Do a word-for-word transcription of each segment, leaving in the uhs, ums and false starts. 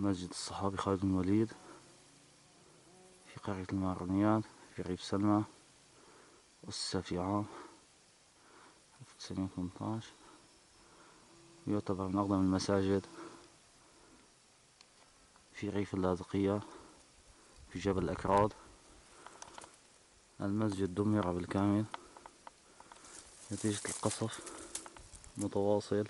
مسجد الصحابي خالد بن الوليد في قرية المارونيات في ريف سلمى، أسس في عام ألف وتسعمائة وثمانية عشر. يعتبر من أقدم المساجد في ريف اللاذقية في جبل الأكراد. المسجد دمر بالكامل نتيجة القصف متواصل.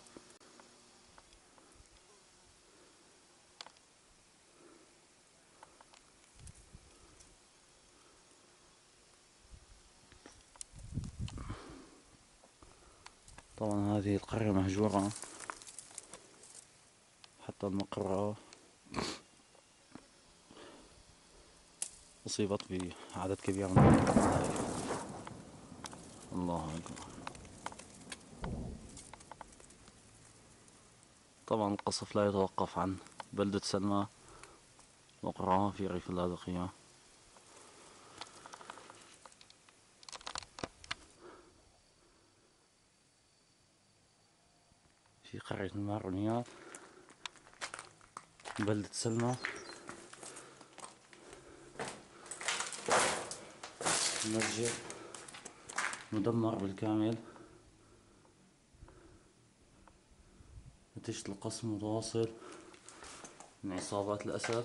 طبعا هذه القرية مهجورة حتى المقرة أصيبت بعدد كبير من الهدائف. الله أكبر. طبعا القصف لا يتوقف عن بلدة سلمى وقرها في ريف اللاذقية. في قرية المارونيات بلدة سلمى المسجد مدمر بالكامل نتيجة القصف متواصل من عصابات الأسد.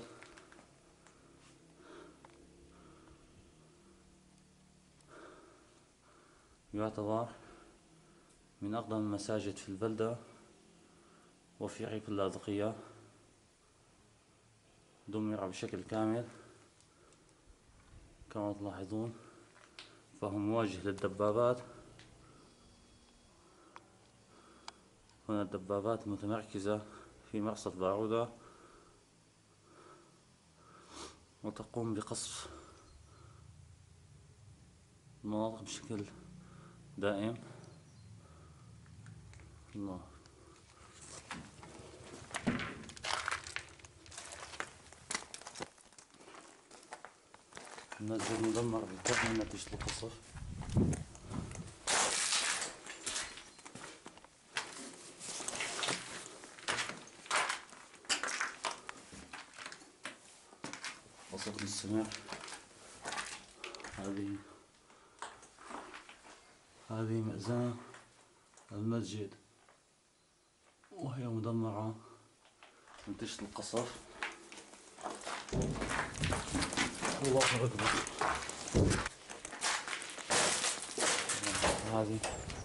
يعتبر من أقدم المساجد في البلدة وفي ريف اللاذقية. دمر بشكل كامل كما تلاحظون، فهو مواجه للدبابات. هنا الدبابات متمركزة في مرصد بارودة وتقوم بقصف المناطق بشكل دائم. الله. المسجد مدمر بالكامل نتيجة القصف. قصف السماء. هذه هذه مأذنة المسجد وهي مدمرة نتيجة القصف. الله أكبر. هذه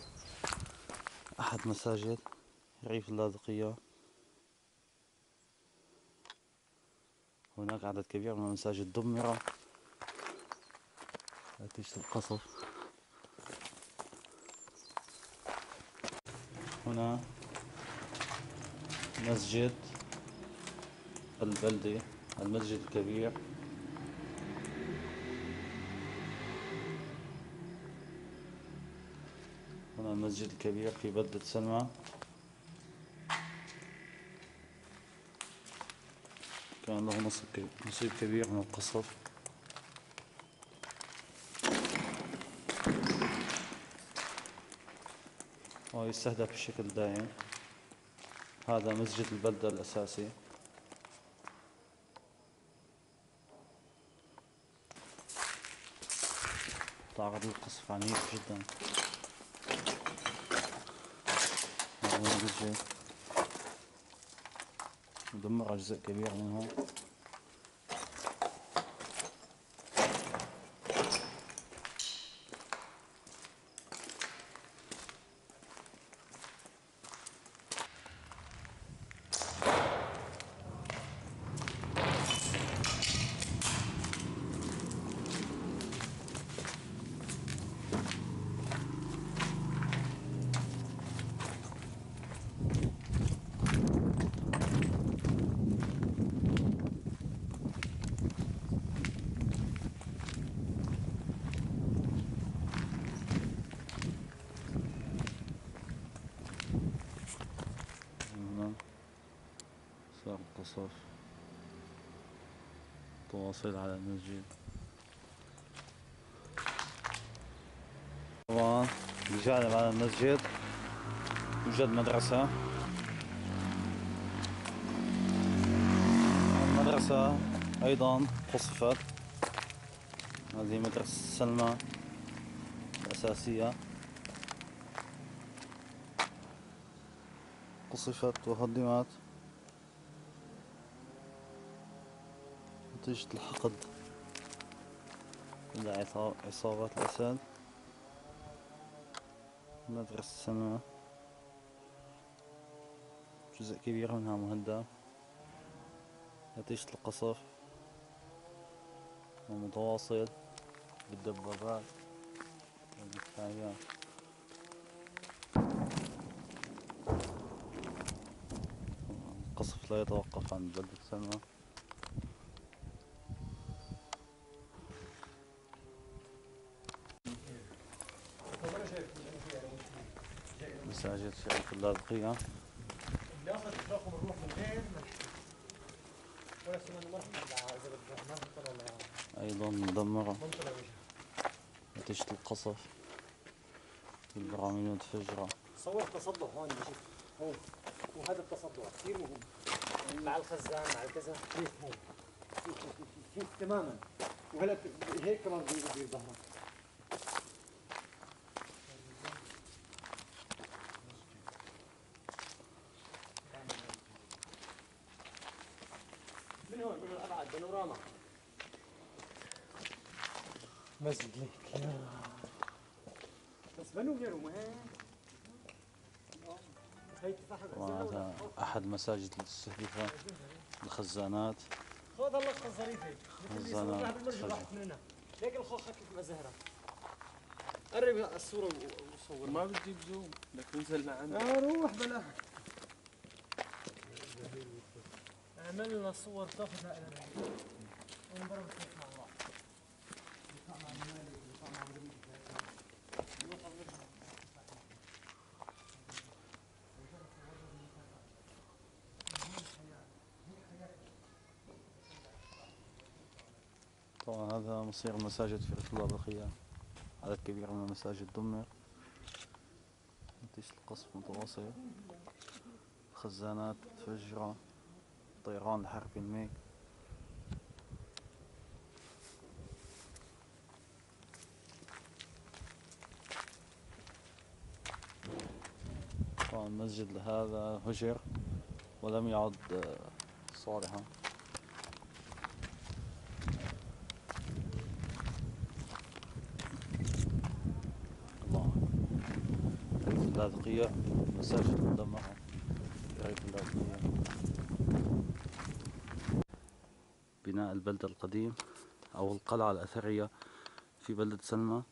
أحد مساجد ريف اللاذقية. هناك عدد كبير من المساجد دمرت نتيجة القصف. هنا مسجد البلدة، المسجد الكبير. هنا المسجد الكبير في بلدة سلمى. كان له نصيب نصيب كبير من القصف. ويستهدف بشكل دائم. هذا مسجد البلدة الأساسي. تعرض للقصف عنيف جدا. هذا المسجد مدمر أجزاء كبيرة منه. هنا صار القصف تواصل على المسجد. طبعا بجانب على المسجد يوجد مدرسة. المدرسة أيضا قصفت. هذه مدرسة سلمى الأساسية، قصفت وهدمت نتيجة الحقد إلى عصابات الأسد. مدرسة سلمى جزء كبير منها مهدم نتيجة القصف ومتواصل بالدبابات والمدفعيات. القصف لا يتوقف عن بلدة سلمى. مساجد شريف اللاذقية أيضا مدمرة نتيجة القصف والبراميل متفجرة. صور تصدع هون بشوف هون، وهذا التصدع كثير مهم مع الخزان مع الكذا. كيف هون كيف تماما، وهلا هيك كمان بيصير ظهرك. من هون من الابعد بانوراما مسجد ليك بس بنوا غيره ما هيك. وهذا أحد مساجد المستهدفة الخزانات. خذ الله خذ ظريف هيك خزانات راحت من هنا. ليك الخوخ كيف مزهرة. قرب الصورة وصور. ما بتجيب زوم بدك تنزل لعندي. اه روح بلا عملنا صور تاخذها الى البيت ونضرب مع بعض. طبعا هذا مصير المساجد في ريف اللاذقية. عدد كبير من المساجد دمر نتيجة القصف متواصل. خزانات متفجرة، طيران الحربي الميج. طبعا المسجد هذا هجر ولم يعد صالحا. الله، ريف اللاذقية مساجد مدمرة في ريف اللاذقية. بناء البلدة القديم أو القلعة الأثرية في بلدة سلمى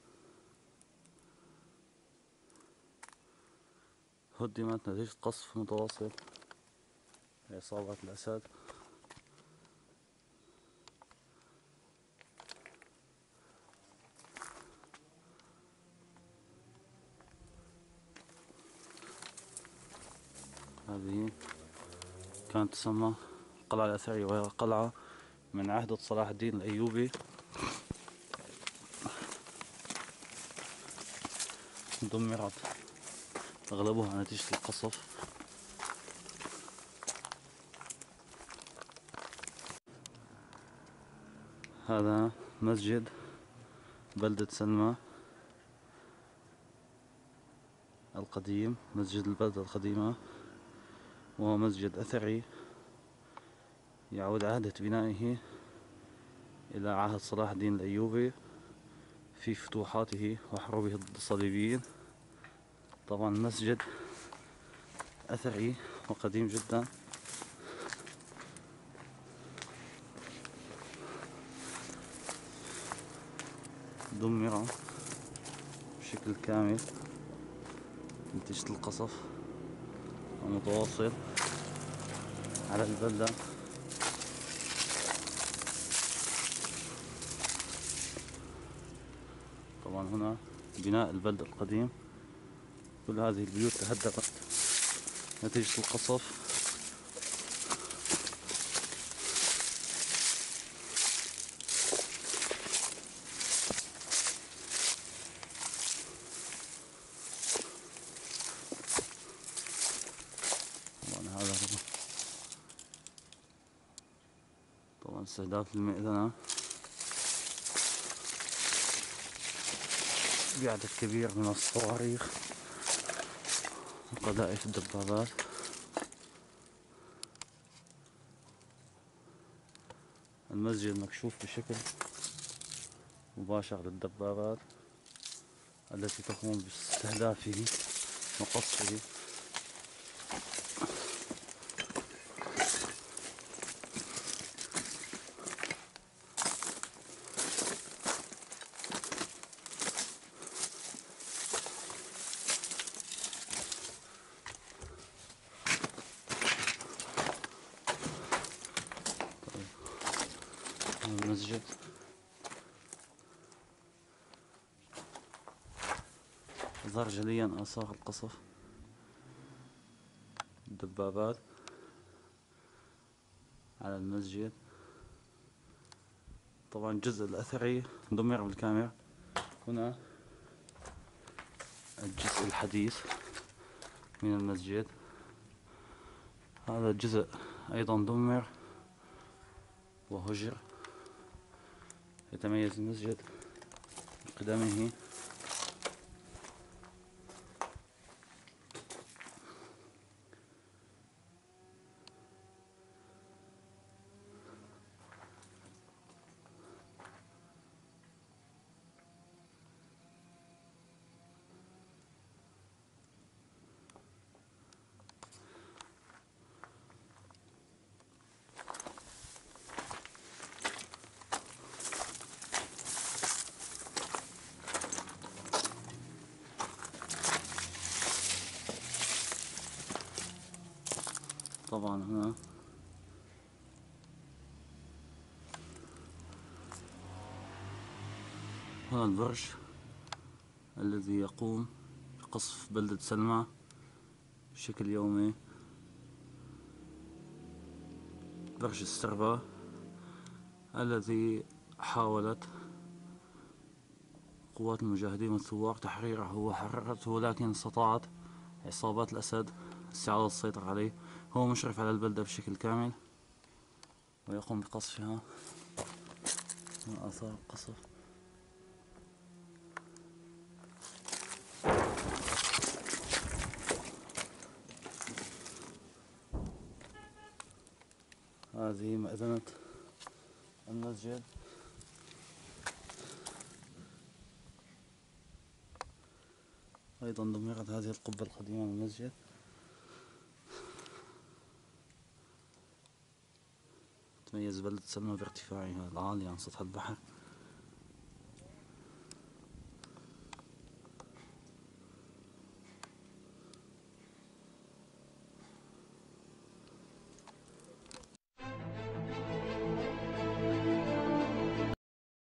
هدمت نتيجة قصف متواصل لعصابات الأسد. هذه كانت تسمى القلعة الأثرية، وهي قلعة من عهد صلاح الدين الأيوبي، دمرت أغلبها نتيجة القصف. هذا مسجد بلدة سلمى القديم، مسجد البلدة القديمة، وهو مسجد أثري يعود عهدة بنائه إلى عهد صلاح الدين الأيوبي في فتوحاته وحروبه ضد الصليبيين. طبعا مسجد أثري وقديم جدا. دمر بشكل كامل نتيجة القصف المتواصل على البلدة. طبعا هنا بناء البلدة القديم، كل هذه البيوت تهدمت نتيجة القصف. طبعا استهداف المئذنة بعدد كبير من الصواريخ وقذائف الدبابات. المسجد مكشوف بشكل مباشر للدبابات التي تقوم باستهدافه وقصفه. المسجد ظهر جليا آثار القصف الدبابات على المسجد. طبعا الجزء الأثري دمر بالكامل. هنا الجزء الحديث من المسجد، هذا الجزء أيضا دمر وهجر. يتميز المسجد بقدمه طبعا. هنا هنا البرج الذي يقوم بقصف بلدة سلمى بشكل يومي، برج السربة الذي حاولت قوات المجاهدين والثوار تحريره وحررته، لكن استطاعت عصابات الأسد استعادة السيطرة عليه. هو مشرف على البلدة بشكل كامل ويقوم بقصفها من آثار القصف. هذه مأذنة المسجد. أيضا دمرت هذه القبة القديمة من المسجد. تميز بلدة سلمى بارتفاعها العالي عن سطح البحر.